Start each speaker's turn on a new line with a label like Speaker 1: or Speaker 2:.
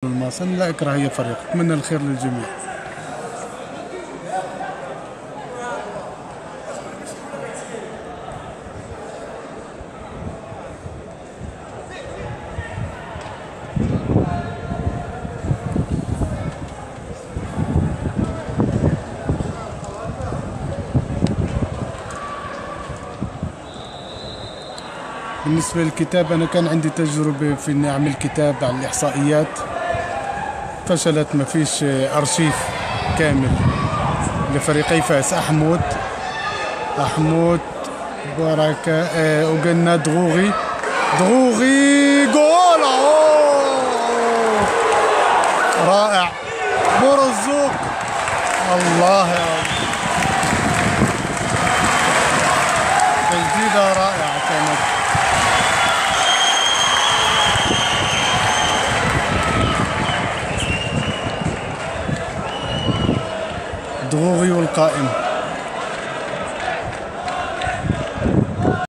Speaker 1: المواصل لا إكراه هي فريق، أتمنى الخير للجميع. بالنسبة للكتاب، أنا كان عندي تجربة في إني أعمل كتاب عن الإحصائيات، فشلت، ما فيش أرشيف كامل لفريقي فاس. أحمود بركة، وقلنا دغوغي جول. رائع، مرزوق، الله يا رب، تسديدة رائعة كانت. دغوغي والقائم.